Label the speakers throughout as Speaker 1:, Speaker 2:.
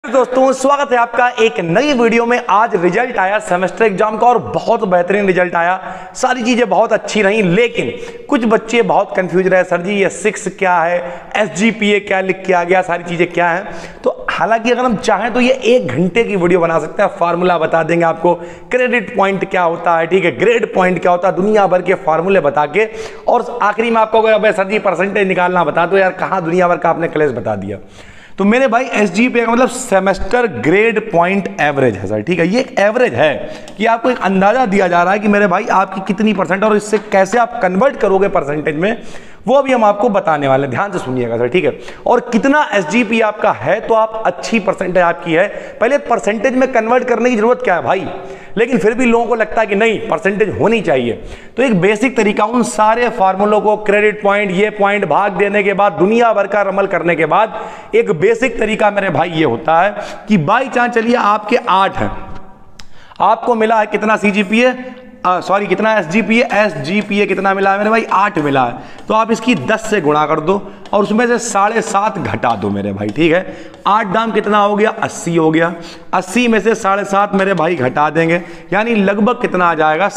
Speaker 1: दोस्तों स्वागत है आपका एक नई वीडियो में। आज रिजल्ट आया सेमेस्टर एग्जाम का और बहुत बेहतरीन रिजल्ट आया। सारी चीजें बहुत अच्छी रही, लेकिन कुछ बच्चे बहुत कंफ्यूज रहे, सर जी ये 6 क्या है, SGPA क्या लिख के आ गया, सारी चीजें क्या है। तो हालांकि अगर हम चाहें तो ये 1 घंटे की वीडियो बना सकते हैं। फार्मूला बता देंगे आपको, क्रेडिट पॉइंट क्या होता है, ठीक है, ग्रेड पॉइंट क्या होता है, दुनिया भर के फार्मूले बता के, और आखिरी में आपको अबे सर जी परसेंटेज निकालना बता दो। यार कहाँ दुनिया भर का आपने क्लेश बता दिया। तो मेरे भाई SGPA का मतलब सेमेस्टर ग्रेड पॉइंट एवरेज है सर, ठीक है। ये एक एवरेज है कि आपको एक अंदाजा दिया जा रहा है कि मेरे भाई आपकी कितनी परसेंट, और इससे कैसे आप कन्वर्ट करोगे परसेंटेज में, वो अभी हम आपको बताने वाले हैं। ध्यान से सुनिएगा सर, ठीक है। और कितना SGPA आपका है तो आप अच्छी परसेंटेज आपकी है। पहले परसेंटेज में कन्वर्ट करने की जरूरत क्या है भाई, लेकिन फिर भी लोगों को लगता है कि नहीं परसेंटेज होनी चाहिए। तो एक बेसिक तरीका, उन सारे फार्मूलों को, क्रेडिट पॉइंट, ये पॉइंट भाग देने के बाद, दुनिया भर का रमल करने के बाद, एक बेसिक तरीका मेरे भाई ये होता है कि बाई चांस चलिए आपके 8 हैं, आपको मिला है कितना CGPA, कितना SGPA कितना मिला है मेरे भाई, 8 मिला है। तो आप इसकी 10 से गुणा कर दो और उसमें से 7.5 घटा दो मेरे भाई, ठीक है। 8 दाम कितना हो गया, 80 हो गया। 80 में से 7.5 मेरे भाई घटा देंगे, यानी लगभग कितना आ जाएगा,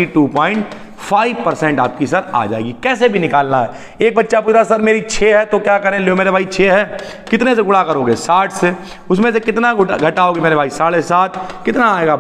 Speaker 1: 72.5% आपकी सर आ जाएगी। कैसे भी निकालना है। एक बच्चा पूछा सर मेरी 6 है तो क्या करें, लो मेरे भाई 6 है, कितने से गुणा करोगे, 60 से, उसमें से कितना घटाओगे मेरे भाई, 7.5, कितना आएगा,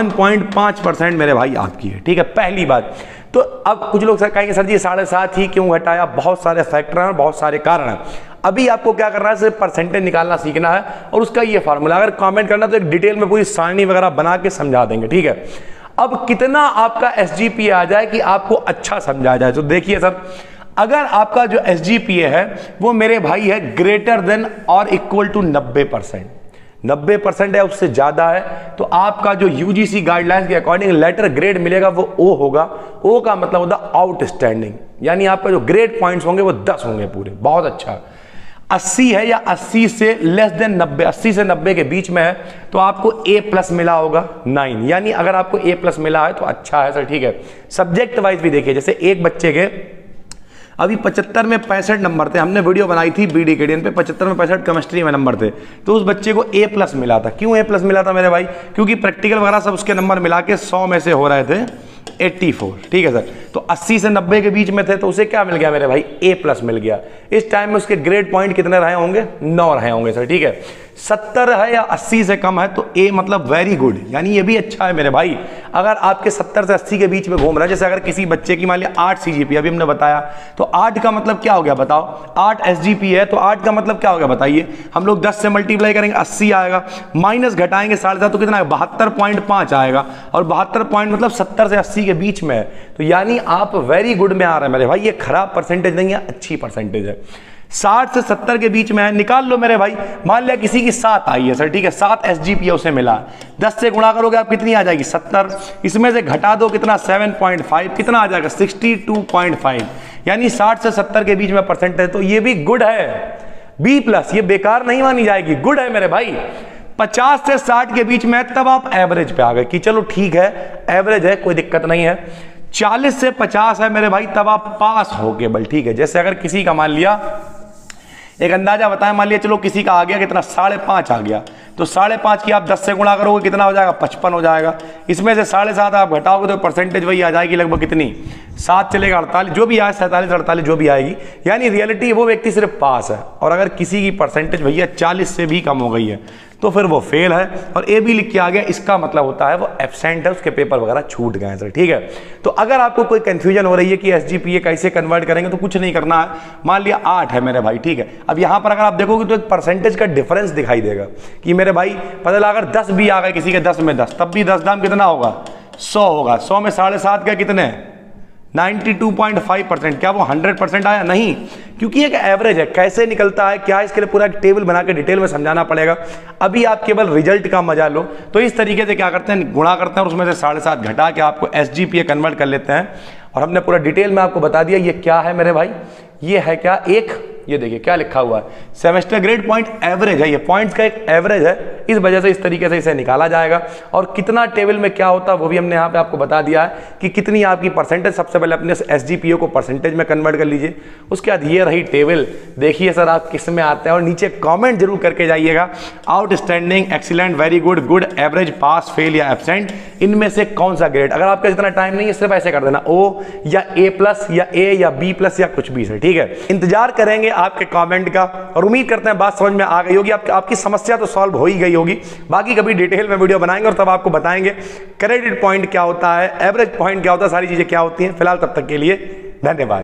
Speaker 1: 52.5% मेरे भाई आपकी है, ठीक है। पहली बात। तो अब कुछ लोग सर कहेंगे सर जी 7.5 ही क्यों घटाया, बहुत सारे फैक्टर हैं, बहुत सारे कारण हैं। अभी आपको क्या करना है, सिर्फ परसेंटेज निकालना सीखना है और उसका ये फार्मूला, अगर कमेंट करना तो एक डिटेल में पूरी सारणी वगैरह बना के समझा देंगे, ठीक है। अब कितना आपका SGPA आ जाए कि आपको अच्छा समझा जाए। तो देखिए सर, अगर आपका जो SGPA है वो मेरे भाई है ग्रेटर देन और इक्वल टू 90%, 90% है, उससे ज्यादा है, तो आपका जो UGC गाइडलाइंस के अकॉर्डिंग लेटर ग्रेड मिलेगा वो O होगा। O का मतलब होता है आउटस्टैंडिंग, यानी आपका जो ग्रेड पॉइंट्स होंगे वो 10 होंगे पूरे, बहुत अच्छा। 80 है या 80 से लेस देन 90, 80 से 90 के बीच में है तो आपको A+ मिला होगा 9, यानी अगर आपको A+ मिला है तो अच्छा है सर, ठीक है। सब्जेक्ट वाइज भी देखिए, जैसे एक बच्चे के अभी 75 में 65 नंबर थे, हमने वीडियो बनाई थी BDKDN पे, 75 में 65 केमिस्ट्री में नंबर थे, तो उस बच्चे को A+ मिला था। क्यों A+ मिला था मेरे भाई, क्योंकि प्रैक्टिकल वगैरह सब उसके नंबर मिला के 100 में से हो रहे थे 84, ठीक है सर। तो 80 से 90 के बीच में थे तो उसे क्या मिल गया मेरे भाई, A+ मिल गया। इस टाइम में उसके ग्रेड पॉइंट कितने रहे होंगे, 9 रहे होंगे सर, ठीक है। 70 है या 80 से कम है तो A मतलब वेरी गुड, यानी ये भी अच्छा है मेरे भाई। अगर आपके 70 से 80 के बीच में घूम रहा है, जैसे अगर किसी बच्चे की मान लिया 8 CGPA, अभी हमने बताया, तो 8 का मतलब क्या हो गया बताओ, 8 SGPA है तो 8 का मतलब क्या हो गया बताइए। हम लोग 10 से मल्टीप्लाई करेंगे 80 आएगा, माइनस घटाएंगे 7.5 तो कितना, 72.5 आएगा, और 72 पॉइंट मतलब 70 से 80 के बीच में है, तो यानी आप वेरी गुड में आ रहे हैं मेरे भाई। ये खराब परसेंटेज नहीं है, अच्छी परसेंटेज है। 60 से 70 के बीच में है, निकाल लो मेरे भाई। मान लिया किसी की 7 आई है सर, ठीक है, 7 SGPA उसे मिला, 10 से गुणा करोगे आप कितनी आ जाएगी, 70, इसमें से घटा दो कितना, 7.5, कितना आ जाएगा, 62.5, यानी 60 से 70 के बीच में परसेंटेज, तो ये भी गुड है, B+, ये बेकार नहीं मानी जाएगी, गुड है मेरे भाई। 50 से 60 के बीच में तब आप एवरेज पे आ गए कि चलो ठीक है एवरेज है, कोई दिक्कत नहीं है। 40 से 50 है मेरे भाई, तब आप पास हो केवल, ठीक है। जैसे अगर किसी का मान लिया, एक अंदाजा बताएं, मान लिया चलो किसी का आ गया कितना, 5.5 आ गया, तो 5.5 की आप 10 से गुणा करोगे कितना हो जाएगा, 55 हो जाएगा। इसमें से 7.5 आप घटाओगे तो परसेंटेज वही आ जाएगी लगभग कितनी, 7 चलेगा 48, जो भी आए 47 48 जो भी आएगी, यानी रियलिटी वो व्यक्ति सिर्फ पास है। और अगर किसी की परसेंटेज भैया 40 से भी कम हो गई है तो फिर वो फेल है, और A भी लिख के आ गया, इसका मतलब होता है वो एब्सेंट है, उसके पेपर वगैरह छूट गए हैं सर, ठीक है। तो अगर आपको कोई कंफ्यूजन हो रही है कि SGPA कैसे कन्वर्ट करेंगे, तो कुछ नहीं करना है। मान लिया 8 है मेरे भाई, ठीक है। अब यहां पर अगर आप देखोगे तो एक परसेंटेज का डिफरेंस दिखाई देगा कि मेरे भाई पता लगा अगर 10 भी आ गए किसी के 10 में 10, तब भी 10 दाम कितना होगा, 100 होगा। 100 में 7.5 का कितने, 92.5%, क्या वो 100% आया, नहीं, क्योंकि एक एवरेज है। कैसे निकलता है क्या, इसके लिए पूरा एक टेबल बना के डिटेल में समझाना पड़ेगा। अभी आप केवल रिजल्ट का मजा लो। तो इस तरीके से क्या करते हैं, गुणा करते हैं और उसमें से 7.5 घटा के आपको SGPA कन्वर्ट कर लेते हैं। और हमने पूरा डिटेल में आपको बता दिया ये क्या है मेरे भाई, ये है क्या, एक ये देखिए क्या लिखा हुआ है, सेमेस्टर ग्रेड पॉइंट एवरेज है, ये पॉइंट्स का एक एवरेज है, इस वजह से इस तरीके से इसे निकाला जाएगा। और कितना टेबल में क्या होता है वो भी हमने यहाँ पे आपको बता दिया है कि कितनी आपकी परसेंटेज। सबसे पहले अपने SGPO को परसेंटेज में कन्वर्ट कर लीजिए, उसके बाद ये रही टेबल। देखिए सर आप किस में आते हैं, और नीचे कमेंट जरूर करके जाइएगा, outstanding, excellent, very good, good, average, pass, fail या एब्सेंट, इनमें से कौन सा ग्रेड। अगर आपका इतना टाइम नहीं है सिर्फ ऐसे कर देना O या A+ या A या B+ या कुछ भी से, ठीक है। इंतजार करेंगे आपके कमेंट का, और उम्मीद करते हैं बात समझ में आ गई होगी, आपकी समस्या तो सॉल्व हो ही गई होगी। बाकी कभी डिटेल में वीडियो बनाएंगे और तब आपको बताएंगे क्रेडिट पॉइंट क्या होता है, एवरेज पॉइंट क्या होता है, सारी चीजें क्या होती हैं। फिलहाल तब तक के लिए धन्यवाद।